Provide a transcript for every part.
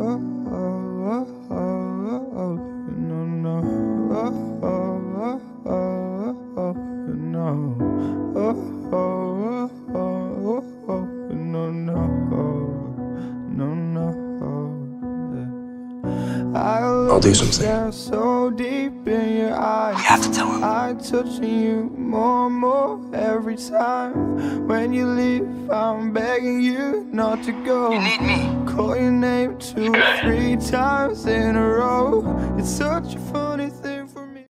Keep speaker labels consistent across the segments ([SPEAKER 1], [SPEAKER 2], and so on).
[SPEAKER 1] I'll do something.
[SPEAKER 2] So deep in your eyes,
[SPEAKER 1] We have to tell him.
[SPEAKER 2] I'm touching you more and more every time. When you leave, I'm begging you not to go.
[SPEAKER 1] You need me.
[SPEAKER 2] Call your name 2 or 3 times in a row. It's such a funny thing for me.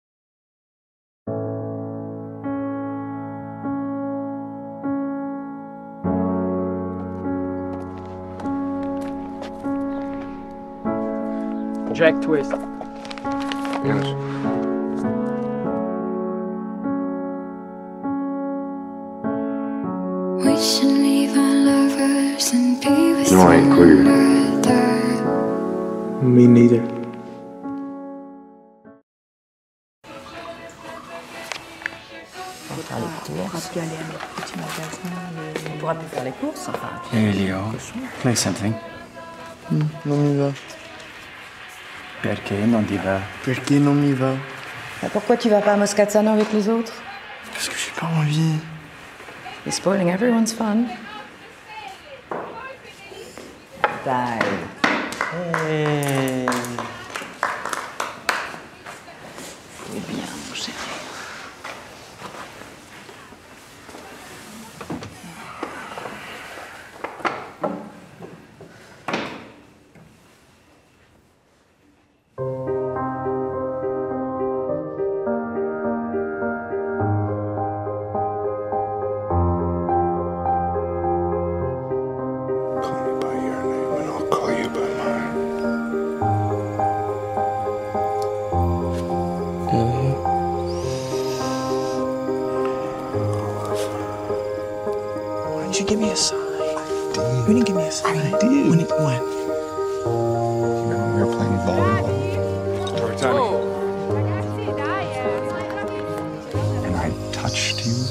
[SPEAKER 3] Jack twist.
[SPEAKER 1] Yes.
[SPEAKER 4] We should leave our lovers and be with
[SPEAKER 1] No, I ain't queer.
[SPEAKER 3] Me neither.
[SPEAKER 5] On pourra plus faire les courses, enfin.
[SPEAKER 3] Hey Leo, play something.
[SPEAKER 2] Non mi va.
[SPEAKER 3] Perché non ti va?
[SPEAKER 2] Perché non mi va?
[SPEAKER 5] Pourquoi tu vas pas à Moscazzano avec les autres?
[SPEAKER 2] Parce que j'ai pas envie.
[SPEAKER 5] You're spoiling everyone's fun. Bye.
[SPEAKER 2] Hey.
[SPEAKER 5] Eh bien, mon chéri.
[SPEAKER 1] Call me by your name and I'll call you by mine.
[SPEAKER 2] Why didn't you give me a sign?
[SPEAKER 1] I
[SPEAKER 2] You didn't give me a sign.
[SPEAKER 1] I did.
[SPEAKER 2] When?
[SPEAKER 1] Remember when we were playing volleyball? Perfect timing. And I touched you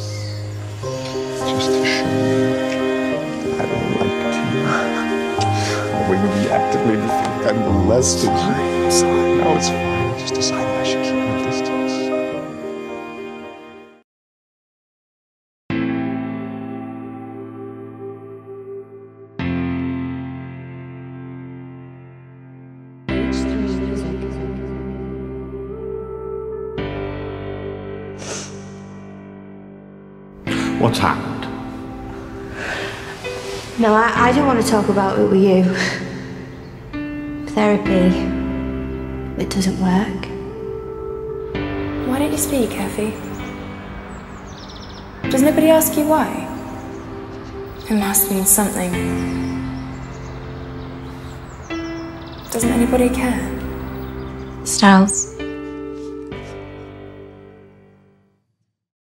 [SPEAKER 1] just to show you that I liked you. And when you reactively think I molested you.
[SPEAKER 2] I'm sorry.
[SPEAKER 1] No, it's fine. I just decided I should keep my distance.
[SPEAKER 3] What's happened?
[SPEAKER 6] No, I don't want to talk about it with you. Therapy, it doesn't work.
[SPEAKER 7] Why don't you speak, Effie? Does nobody ask you why? It must mean something. Doesn't anybody care?
[SPEAKER 6] Styles,